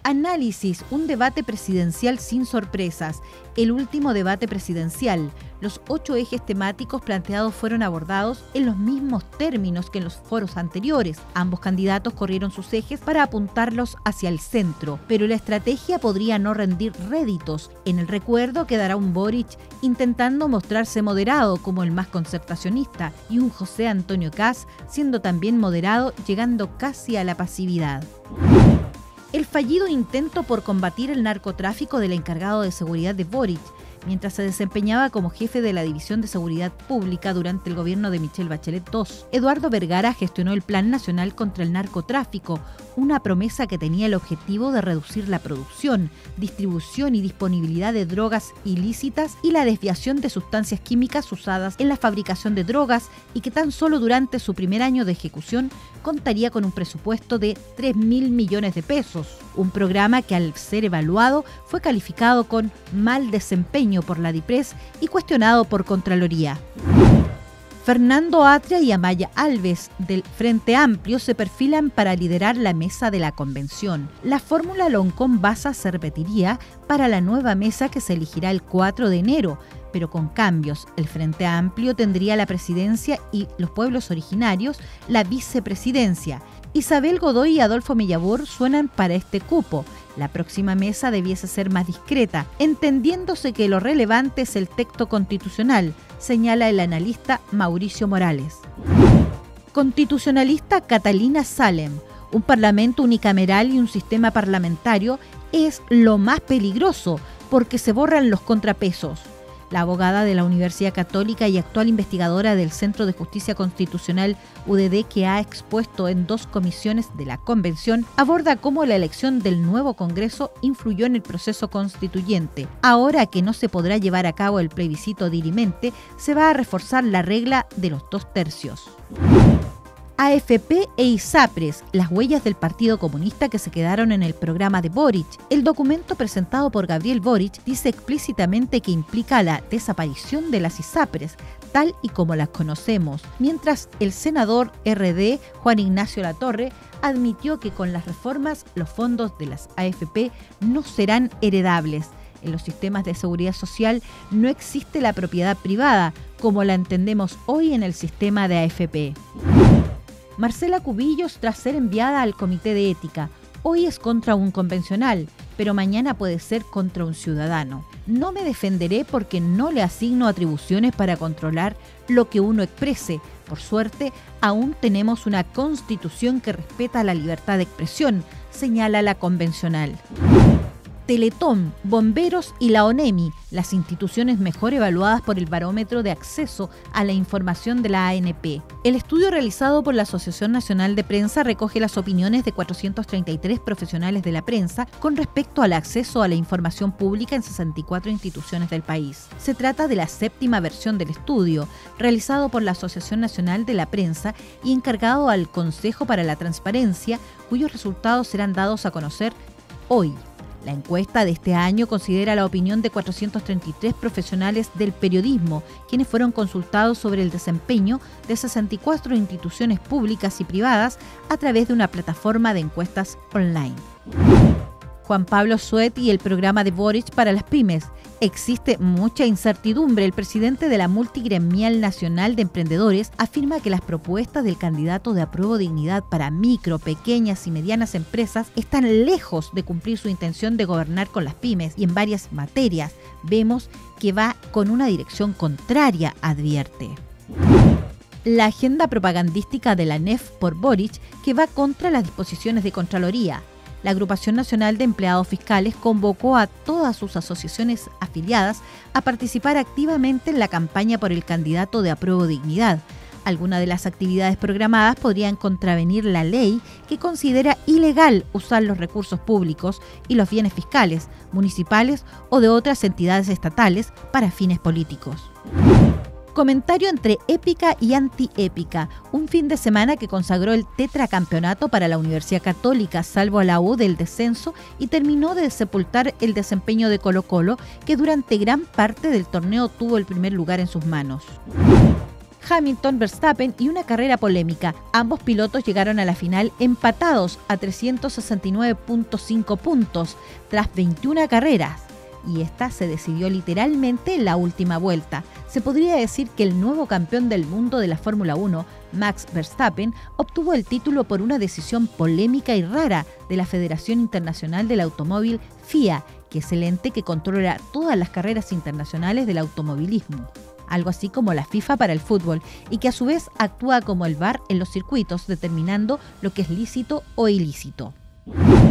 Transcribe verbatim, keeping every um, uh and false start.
Análisis, un debate presidencial sin sorpresas. El último debate presidencial. Los ocho ejes temáticos planteados fueron abordados en los mismos términos que en los foros anteriores. Ambos candidatos corrieron sus ejes para apuntarlos hacia el centro, pero la estrategia podría no rendir réditos. En el recuerdo quedará un Boric intentando mostrarse moderado como el más concertacionista y un José Antonio Kast siendo también moderado, llegando casi a la pasividad. El fallido intento por combatir el narcotráfico del encargado de seguridad de Boric, mientras se desempeñaba como jefe de la División de Seguridad Pública durante el gobierno de Michelle Bachelet segundo. Eduardo Vergara gestionó el Plan Nacional contra el Narcotráfico, una promesa que tenía el objetivo de reducir la producción, distribución y disponibilidad de drogas ilícitas y la desviación de sustancias químicas usadas en la fabricación de drogas, y que tan solo durante su primer año de ejecución contaría con un presupuesto de tres mil millones de pesos. Un programa que, al ser evaluado, fue calificado con mal desempeño por la DIPRES y cuestionado por Contraloría. Fernando Atria y Amaya Alves, del Frente Amplio, se perfilan para liderar la mesa de la convención. La fórmula Loncón-Baza se repetiría para la nueva mesa que se elegirá el cuatro de enero, pero con cambios. El Frente Amplio tendría la presidencia y los pueblos originarios la vicepresidencia. Isabel Godoy y Adolfo Mellabur suenan para este cupo. La próxima mesa debiese ser más discreta, entendiéndose que lo relevante es el texto constitucional, señala el analista Mauricio Morales. Constitucionalista Catalina Salem. Un parlamento unicameral y un sistema parlamentario es lo más peligroso porque se borran los contrapesos. La abogada de la Universidad Católica y actual investigadora del Centro de Justicia Constitucional U D D, que ha expuesto en dos comisiones de la Convención, aborda cómo la elección del nuevo Congreso influyó en el proceso constituyente. Ahora que no se podrá llevar a cabo el plebiscito dirimente, se va a reforzar la regla de los dos tercios. A F P e ISAPRES, las huellas del Partido Comunista que se quedaron en el programa de Boric. El documento presentado por Gabriel Boric dice explícitamente que implica la desaparición de las ISAPRES, tal y como las conocemos, mientras el senador R D Juan Ignacio Latorre admitió que con las reformas los fondos de las A F P no serán heredables. En los sistemas de seguridad social no existe la propiedad privada, como la entendemos hoy en el sistema de A F P. Marcela Cubillos, tras ser enviada al Comité de Ética, hoy es contra un convencional, pero mañana puede ser contra un ciudadano. No me defenderé porque no le asigno atribuciones para controlar lo que uno exprese. Por suerte, aún tenemos una constitución que respeta la libertad de expresión, señala la convencional. Teletón, Bomberos y la ONEMI, las instituciones mejor evaluadas por el Barómetro de Acceso a la Información de la A N P. El estudio realizado por la Asociación Nacional de Prensa recoge las opiniones de cuatrocientos treinta y tres profesionales de la prensa con respecto al acceso a la información pública en sesenta y cuatro instituciones del país. Se trata de la séptima versión del estudio, realizado por la Asociación Nacional de la Prensa y encargado al Consejo para la Transparencia, cuyos resultados serán dados a conocer hoy. La encuesta de este año considera la opinión de cuatrocientos treinta y tres profesionales del periodismo, quienes fueron consultados sobre el desempeño de sesenta y cuatro instituciones públicas y privadas a través de una plataforma de encuestas online. Juan Pablo Suet y el programa de Boric para las pymes. Existe mucha incertidumbre. El presidente de la Multigremial Nacional de Emprendedores afirma que las propuestas del candidato de Apruebo Dignidad para micro, pequeñas y medianas empresas están lejos de cumplir su intención de gobernar con las pymes y en varias materias vemos que va con una dirección contraria, advierte. La agenda propagandística de la N E F por Boric, que va contra las disposiciones de Contraloría. La Agrupación Nacional de Empleados Fiscales convocó a todas sus asociaciones afiliadas a participar activamente en la campaña por el candidato de Apruebo Dignidad. Algunas de las actividades programadas podrían contravenir la ley que considera ilegal usar los recursos públicos y los bienes fiscales, municipales o de otras entidades estatales para fines políticos. Comentario entre épica y antiépica. Un fin de semana que consagró el tetracampeonato para la Universidad Católica, salvo a la U del descenso, y terminó de sepultar el desempeño de Colo-Colo, que durante gran parte del torneo tuvo el primer lugar en sus manos. Hamilton, Verstappen y una carrera polémica. Ambos pilotos llegaron a la final empatados a trescientos sesenta y nueve punto cinco puntos tras veintiuna carreras. Y esta se decidió literalmente en la última vuelta. Se podría decir que el nuevo campeón del mundo de la Fórmula uno, Max Verstappen, obtuvo el título por una decisión polémica y rara de la Federación Internacional del Automóvil, F I A, que es el ente que controla todas las carreras internacionales del automovilismo, algo así como la FIFA para el fútbol, y que a su vez actúa como el V A R en los circuitos, determinando lo que es lícito o ilícito.